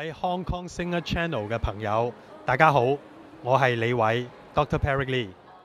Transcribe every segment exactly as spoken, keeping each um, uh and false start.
位 Hong Kong Singer Channel 嘅朋友，大家好，我係李偉 Doctor Perry Lee。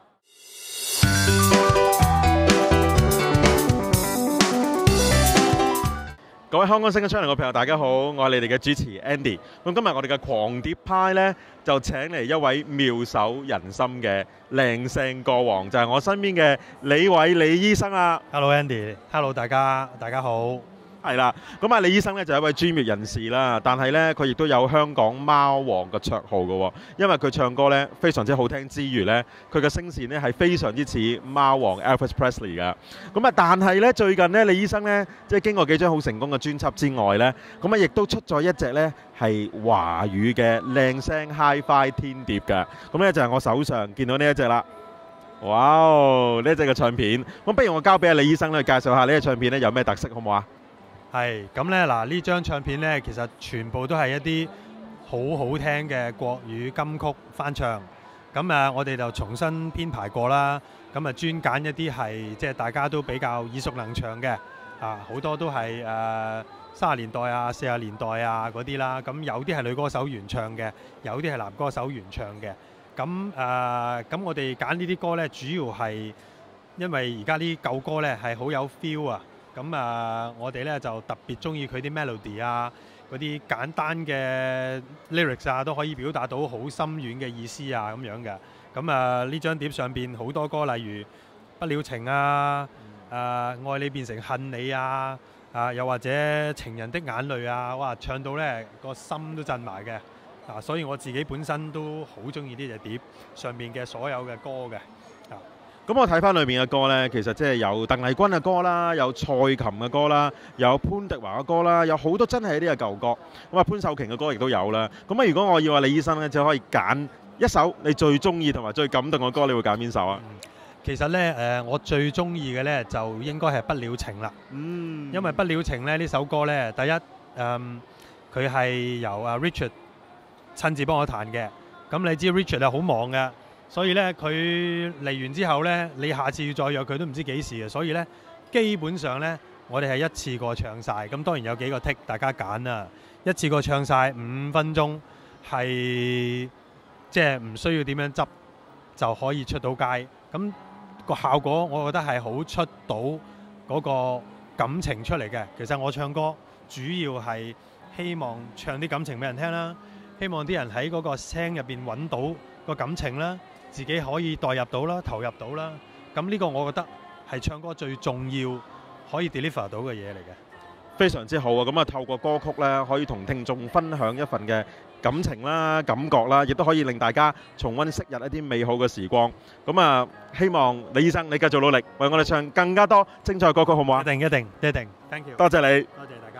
各位香港 Singer Channel 嘅朋友，大家好，我係你哋嘅主持 Andy。咁今日我哋嘅狂碟派呢，就請嚟一位妙手仁心嘅靚聲歌王，就係、是、我身邊嘅李偉李醫生啦。 Hello Andy，Hello 大家，大家好。 係啦，咁啊李醫生咧就係一位專業人士啦，但係咧佢亦都有香港貓王嘅綽號嘅喎，因為佢唱歌咧非常之好聽之餘咧，佢嘅聲線咧係非常之似貓王 Elvis Presley 嘅。咁啊，但係咧最近咧李醫生咧即係經過幾張好成功嘅專輯之外咧，咁啊亦都出咗一隻咧係華語嘅靚聲 Hi-Fi 天碟嘅。咁咧就係我手上見到呢一隻啦。哇哦！呢一隻嘅唱片，咁不如我交俾阿李醫生咧介紹下呢隻唱片咧有咩特色好唔好啊？ 係咁咧，嗱呢張唱片咧，其實全部都係一啲好好聽嘅國語金曲翻唱。咁啊，我哋就重新編排過啦。咁啊，專揀一啲係即係大家都比較耳熟能詳嘅啊，好多都係誒三十年代啊、四十年代啊嗰啲啦。咁有啲係女歌手原唱嘅，有啲係男歌手原唱嘅。咁誒咁，我哋揀呢啲歌咧，主要係因為而家啲舊歌咧係好有 feel 啊。咁啊，我哋咧就特別中意佢啲 melody 啊，嗰啲簡單嘅 lyrics 啊，都可以表達到好深遠嘅意思啊，咁樣嘅。咁啊，呢張碟上邊好多歌，例如《不了情》啊，誒、啊《愛你變成恨你》啊，啊又或者《情人的眼淚》啊，哇，唱到咧個心都震埋嘅。啊，所以我自己本身都好中意呢隻碟上面嘅所有嘅歌嘅。啊。 咁我睇翻裏面嘅歌呢，其實即係有鄧麗君嘅歌啦，有蔡琴嘅歌啦，有潘迪華嘅歌啦，有好多真係一啲嘅舊歌。咁啊潘秀瓊嘅歌亦都有啦。咁啊如果我要話李醫生呢，就可以揀一首你最中意同埋最感動嘅歌，你會揀邊首啊？ 嗯、其實呢，誒、呃，我最中意嘅呢，就應該係《不了情》啦。嗯。因為《不了情》呢呢首歌呢，第一誒佢係由阿 Richard 親自幫我彈嘅。咁你知 Richard 係好忙嘅。所以咧，佢嚟完之後咧，你下次要再約佢都唔知幾時嘅。所以咧，基本上咧，我哋係一次過唱晒。咁當然有幾個 take 大家揀啦。一次過唱晒五分鐘，係即係唔需要點樣執就可以出到街。咁個效果，我覺得係好出到嗰個感情出嚟嘅。其實我唱歌主要係希望唱啲感情俾人聽啦，希望啲人喺嗰個聲入邊揾到個感情啦。自己可以代入到啦，投入到啦，咁呢個我覺得係唱歌最重要可以 deliver 到嘅嘢嚟嘅。 非常之好啊！咁啊，透過歌曲咧，可以同聽眾分享一份嘅感情啦、感覺啦，亦都可以令大家重溫昔日一啲美好嘅時光。咁啊，希望李醫生你繼續努力，為我哋唱更加多精彩歌曲，好唔好啊？ 一定一定一定 ，thank you， 多謝你， 多謝大家。